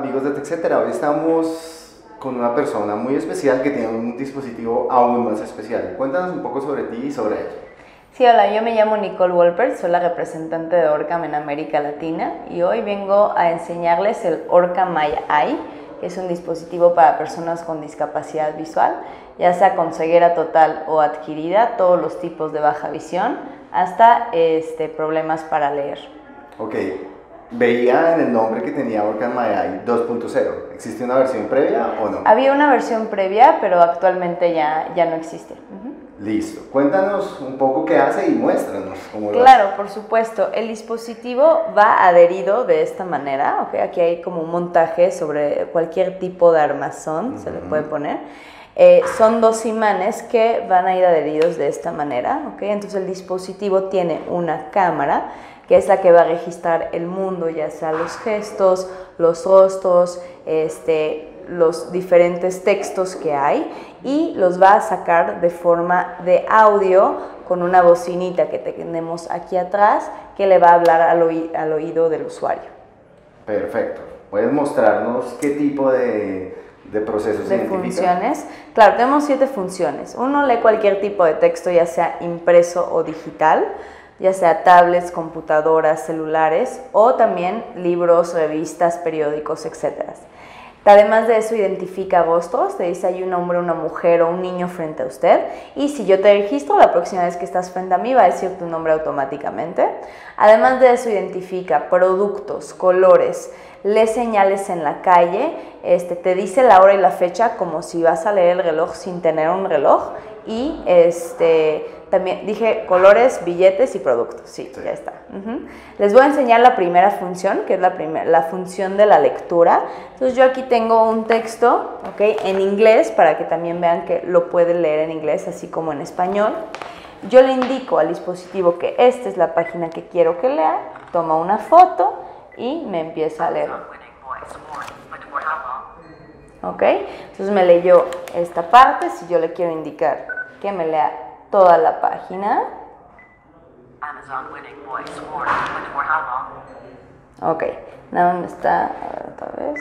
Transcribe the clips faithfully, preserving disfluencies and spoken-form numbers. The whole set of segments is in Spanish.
amigos de TechCetera, hoy estamos con una persona muy especial que tiene un dispositivo aún más especial. Cuéntanos un poco sobre ti y sobre él. Sí, hola, yo me llamo Nicole Wolpert, soy la representante de Orcam en América Latina y hoy vengo a enseñarles el Orcam My Eye, que es un dispositivo para personas con discapacidad visual, ya sea con ceguera total o adquirida, todos los tipos de baja visión, hasta este, problemas para leer. Ok, veía en el nombre que tenía Orcam My Eye dos punto cero. ¿Existe una versión previa o no? Había una versión previa, pero actualmente ya, ya no existe. Uh-huh. Listo. Cuéntanos un poco qué hace y muéstranos cómo lo Claro, hace. por supuesto. El dispositivo va adherido de esta manera. ¿Okay? Aquí hay como un montaje sobre cualquier tipo de armazón, uh-huh. se le puede poner. Eh, son dos imanes que van a ir adheridos de esta manera. ¿Okay? Entonces el dispositivo tiene una cámara que es la que va a registrar el mundo, ya sea los gestos, los rostros, este, los diferentes textos que hay, y los va a sacar de forma de audio con una bocinita que tenemos aquí atrás que le va a hablar al, oí al oído del usuario. Perfecto. ¿Puedes mostrarnos qué tipo de, de procesos de identifica? funciones? Claro, tenemos siete funciones. Uno lee cualquier tipo de texto, ya sea impreso o digital, ya sea tablets, computadoras, celulares, o también libros, revistas, periódicos, etcétera. Además de eso, identifica rostros, te dice hay un hombre, una mujer o un niño frente a usted, y si yo te registro, la próxima vez que estás frente a mí va a decir tu nombre automáticamente. Además de eso, identifica productos, colores, lee señales en la calle, este, te dice la hora y la fecha como si vas a leer el reloj sin tener un reloj, y este, también dije colores, billetes y productos. Sí, sí. Ya está. Uh-huh. Les voy a enseñar la primera función, que es la, primer, la función de la lectura. Entonces yo aquí tengo un texto, ¿okay? En inglés, para que también vean que lo pueden leer en inglés, así como en español. Yo le indico al dispositivo que esta es la página que quiero que lea, toma una foto y me empieza a leer. ¿Ok? Entonces me leyó esta parte. Si yo le quiero indicar que me lea toda la página. Ok, nada más está, a ver otra vez.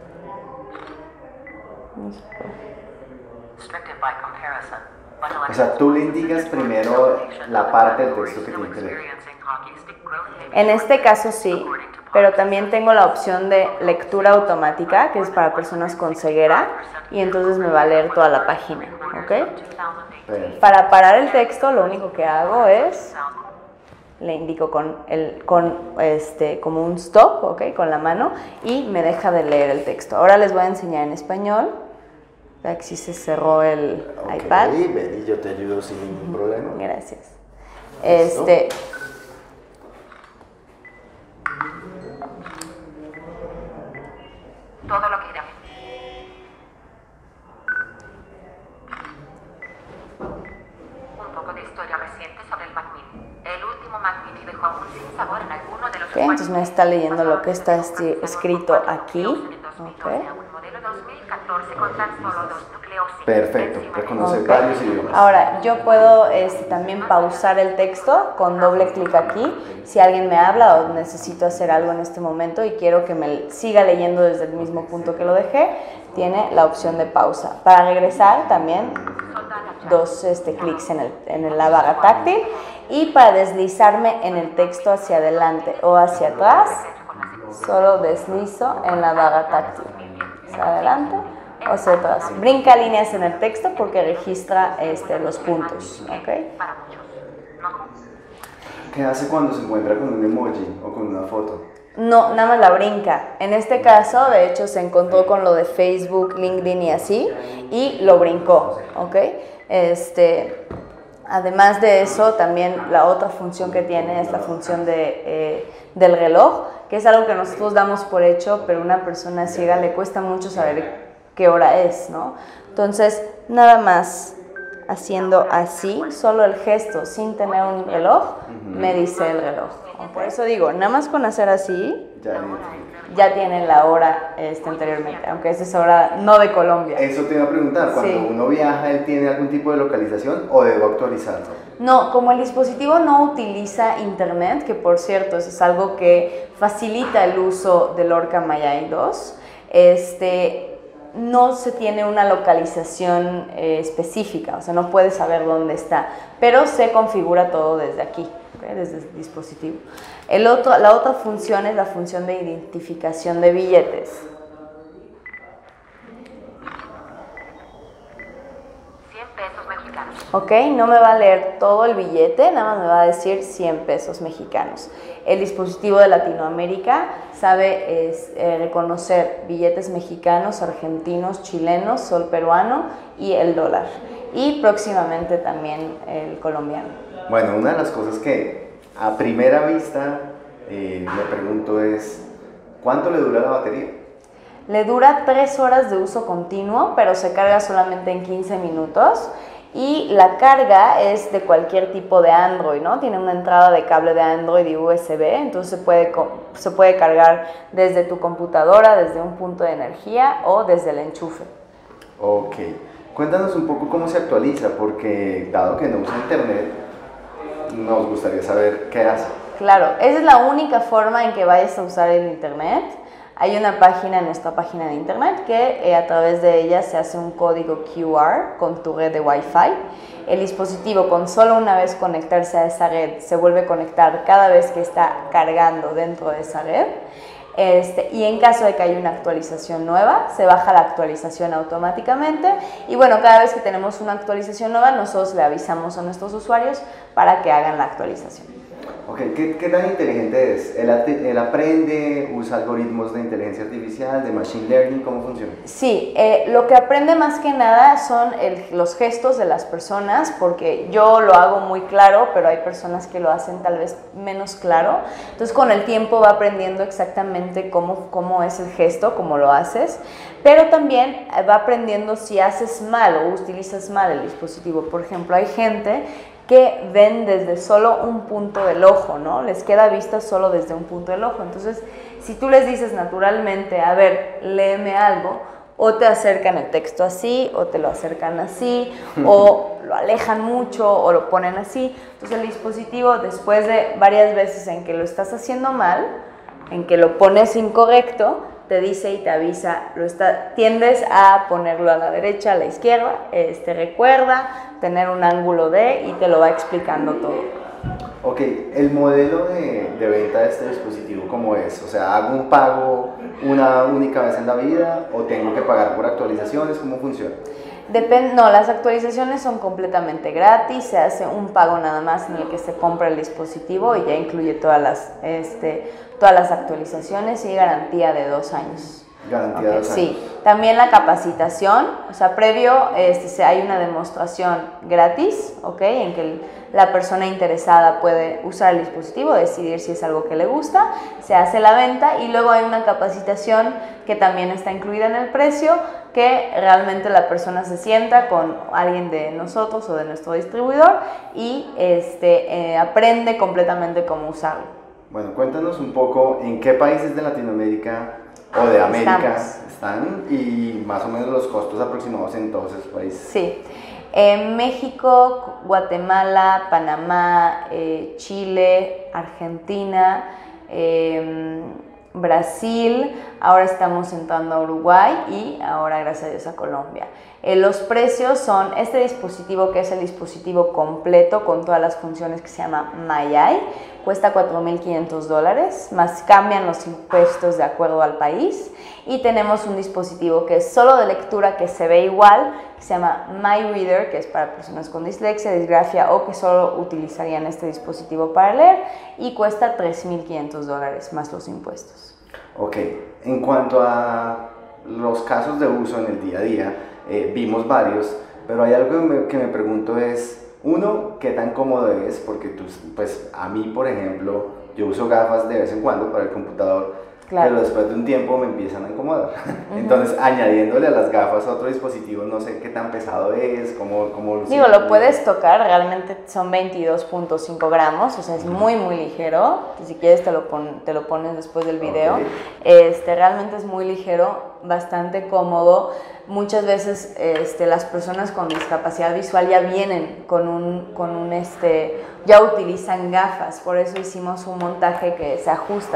O sea, tú le indicas primero la parte del texto que tiene que leer. En este caso sí, pero también tengo la opción de lectura automática, que es para personas con ceguera, y entonces me va a leer toda la página, ¿ok? Perfecto. Para parar el texto, lo único que hago es, le indico con, el, con este, como un stop, ¿ok? Con la mano, y me deja de leer el texto. Ahora les voy a enseñar en español. Aquí sí se cerró el okay, iPad. Ven y yo te ayudo sin ningún uh-huh. problema. Gracias. Este... Todo lo que era. Un poco de historia reciente sobre el Mac Mini. El último Mac Mini dejó un sin sabor en alguno de los okay, entonces me está leyendo lo que está escrito aquí. Okay. Perfecto, reconoce okay. varios idiomas. Ahora, yo puedo este, también pausar el texto con doble clic aquí. Si alguien me habla o necesito hacer algo en este momento y quiero que me siga leyendo desde el mismo punto que lo dejé, tiene la opción de pausa. Para regresar también dos este, clics en, el, en la barra táctil, y para deslizarme en el texto hacia adelante o hacia atrás, solo deslizo en la barra táctil. Hacia adelante o hacia atrás. Brinca líneas en el texto porque registra este, los puntos. ¿Okay? ¿Qué hace cuando se encuentra con un emoji o con una foto? No, nada más la brinca. En este caso, de hecho, se encontró con lo de Facebook, LinkedIn y así, y lo brincó, ¿ok? Este, además de eso, también la otra función que tiene es la función de, eh, del reloj, que es algo que nosotros damos por hecho, pero a una persona ciega le cuesta mucho saber qué hora es, ¿no? Entonces, nada más haciendo así, solo el gesto, sin tener un reloj, uh-huh. me dice el reloj. ¿Okay? Por eso digo, nada más con hacer así, ya, ya tienen la hora este, anteriormente, aunque esa es hora no de Colombia. Eso te iba a preguntar, cuando sí. uno viaja, ¿él tiene algún tipo de localización o debo actualizarlo? No, como el dispositivo no utiliza internet, que por cierto eso es algo que facilita el uso del Orcam My Eye dos, este, no se tiene una localización eh, específica, o sea, no puedes saber dónde está, pero se configura todo desde aquí, ¿okay? Desde el dispositivo. El otro, la otra función es la función de identificación de billetes. cien pesos mexicanos. Ok, no me va a leer todo el billete, nada más me va a decir cien pesos mexicanos. El dispositivo de Latinoamérica sabe es, eh, reconocer billetes mexicanos, argentinos, chilenos, sol peruano y el dólar. Y próximamente también el colombiano. Bueno, una de las cosas que a primera vista eh, me pregunto es, ¿cuánto le dura la batería? Le dura tres horas de uso continuo, pero se carga solamente en quince minutos. Y la carga es de cualquier tipo de Android, ¿no? Tiene una entrada de cable de Android y U S B, entonces se puede, se puede cargar desde tu computadora, desde un punto de energía o desde el enchufe. Ok, cuéntanos un poco cómo se actualiza, porque dado que no usa internet, nos gustaría saber qué hace. Claro, esa es la única forma en que vayas a usar el internet. Hay una página en nuestra página de internet que eh, a través de ella se hace un código Q R con tu red de Wi-Fi. El dispositivo, con solo una vez conectarse a esa red, se vuelve a conectar cada vez que está cargando dentro de esa red. Este, y en caso de que haya una actualización nueva, se baja la actualización automáticamente. Y bueno, cada vez que tenemos una actualización nueva, nosotros le avisamos a nuestros usuarios para que hagan la actualización. Ok, ¿qué, qué tan inteligente es? ¿Él, ¿Él aprende, usa algoritmos de inteligencia artificial, de machine learning? ¿Cómo funciona? Sí, eh, lo que aprende más que nada son el, los gestos de las personas, porque yo lo hago muy claro, pero hay personas que lo hacen tal vez menos claro. Entonces con el tiempo va aprendiendo exactamente cómo, cómo es el gesto, cómo lo haces, pero también va aprendiendo si haces mal o utilizas mal el dispositivo. Por ejemplo, hay gente que ven desde solo un punto del ojo, ¿no? Les queda vista solo desde un punto del ojo. Entonces, si tú les dices naturalmente, a ver, léeme algo, o te acercan el texto así, o te lo acercan así, o lo alejan mucho, o lo ponen así. Entonces, el dispositivo, después de varias veces en que lo estás haciendo mal, en que lo pones incorrecto, te dice y te avisa, lo está, tiendes a ponerlo a la derecha, a la izquierda, este, recuerda tener un ángulo de y te lo va explicando todo. Ok, el modelo de, de venta de este dispositivo, ¿cómo es? O sea, ¿hago un pago una única vez en la vida o tengo que pagar por actualizaciones? ¿Cómo funciona? Depende, no, las actualizaciones son completamente gratis, se hace un pago nada más en el que se compra el dispositivo y ya incluye todas las, este, todas las actualizaciones y garantía de dos años. Garantía Okay, de dos años. Sí, también la capacitación, o sea, previo este, hay una demostración gratis, ¿ok? En que el, la persona interesada puede usar el dispositivo, decidir si es algo que le gusta, se hace la venta y luego hay una capacitación que también está incluida en el precio, que realmente la persona se sienta con alguien de nosotros o de nuestro distribuidor y este, eh, aprende completamente cómo usarlo. Bueno, cuéntanos un poco en qué países de Latinoamérica o de América Estamos. están y más o menos los costos aproximados en todos esos países. Sí, eh, México, Guatemala, Panamá, eh, Chile, Argentina, eh, Brasil, ahora estamos entrando a Uruguay y ahora gracias a Dios a Colombia. Eh, los precios son este dispositivo, que es el dispositivo completo con todas las funciones, que se llama Mayay, cuesta cuatro mil quinientos dólares, más cambian los impuestos de acuerdo al país. Y tenemos un dispositivo que es solo de lectura, que se ve igual, que se llama MyReader, que es para personas con dislexia, disgrafia o que solo utilizarían este dispositivo para leer, y cuesta tres mil quinientos dólares más los impuestos. Ok, en cuanto a los casos de uso en el día a día, eh, vimos varios, pero hay algo que me, que me pregunto es, uno, ¿qué tan cómodo es? Porque tú, pues a mí, por ejemplo, yo uso gafas de vez en cuando para el computador, claro, pero después de un tiempo me empiezan a incomodar. Uh-huh. Entonces, añadiéndole a las gafas otro dispositivo, no sé qué tan pesado es, cómo... cómo Digo, lo puedes tocar, realmente son veintidós punto cinco gramos, o sea, es muy, muy ligero. Si quieres te lo, pon, te lo pones después del video. Okay. Este, realmente es muy ligero, bastante cómodo. Muchas veces este, las personas con discapacidad visual ya vienen con un, con un este, ya utilizan gafas, por eso hicimos un montaje que se ajusta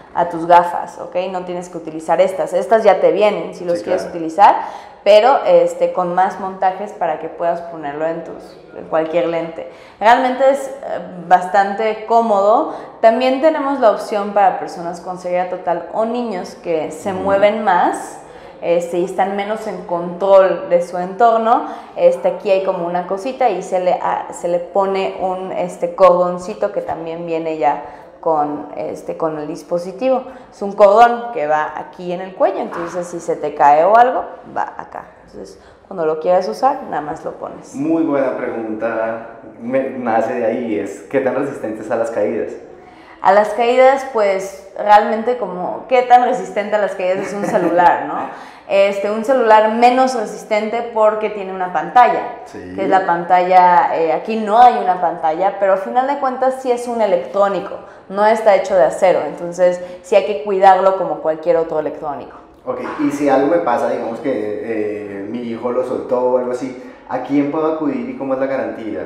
a tus gafas, ¿ok? No tienes que utilizar estas. Estas ya te vienen si los Sí, quieres claro. utilizar, pero este, con más montajes para que puedas ponerlo en, tus, en cualquier lente. Realmente es eh, bastante cómodo. También tenemos la opción para personas con ceguera total o niños que se Ujú. mueven más. Este, y están menos en control de su entorno. Este, aquí hay como una cosita y se le, a, se le pone un este, cordoncito que también viene ya con, este, con el dispositivo. Es un cordón que va aquí en el cuello, entonces si se te cae o algo, va acá. Entonces, cuando lo quieras usar, nada más lo pones. Muy buena pregunta, me, nace de ahí, es ¿qué tan resistentes a las caídas? A las caídas, pues realmente como qué tan resistente a las caídas es un celular, ¿no? Este, un celular menos resistente porque tiene una pantalla, Sí. que es la pantalla, eh, aquí no hay una pantalla, pero al final de cuentas sí es un electrónico, no está hecho de acero, entonces sí hay que cuidarlo como cualquier otro electrónico. Ok, y si algo me pasa, digamos que eh, mi hijo lo soltó o algo así, ¿a quién puedo acudir y cómo es la garantía?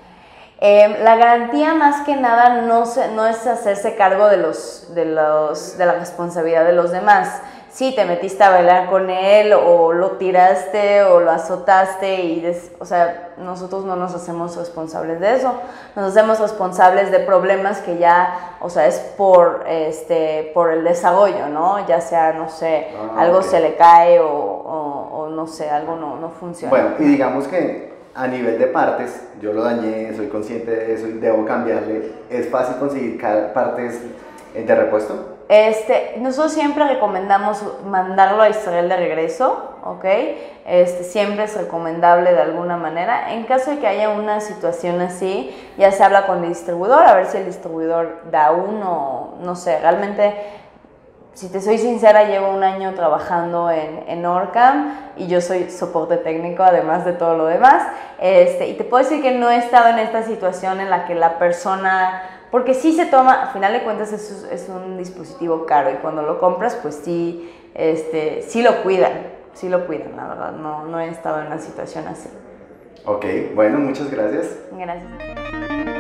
Eh, la garantía más que nada no, se, no es hacerse cargo de, los, de, los, de la responsabilidad de los demás. Si te metiste a bailar con él o lo tiraste o lo azotaste, y des, o sea, nosotros no nos hacemos responsables de eso. Nos hacemos responsables de problemas que ya, o sea, es por, este, por el desarrollo, ¿no? Ya sea, no sé, Ah, algo okay. se le cae o, o, o no sé, algo no, no funciona. Bueno, y digamos que a nivel de partes, yo lo dañé, soy consciente de eso y debo cambiarle. ¿Es fácil conseguir partes de repuesto? Este, nosotros siempre recomendamos mandarlo a historial de regreso, ¿ok? Este, siempre es recomendable de alguna manera. En caso de que haya una situación así, ya se habla con el distribuidor, a ver si el distribuidor da uno, no sé, realmente, si te soy sincera, llevo un año trabajando en, en Orcam y yo soy soporte técnico, además de todo lo demás. Este, y te puedo decir que no he estado en esta situación en la que la persona... Porque sí se toma, a final de cuentas es, es un dispositivo caro y cuando lo compras pues sí, este, sí lo cuidan, sí lo cuidan, la verdad, no, no he estado en una situación así. Ok, bueno, muchas gracias. Gracias.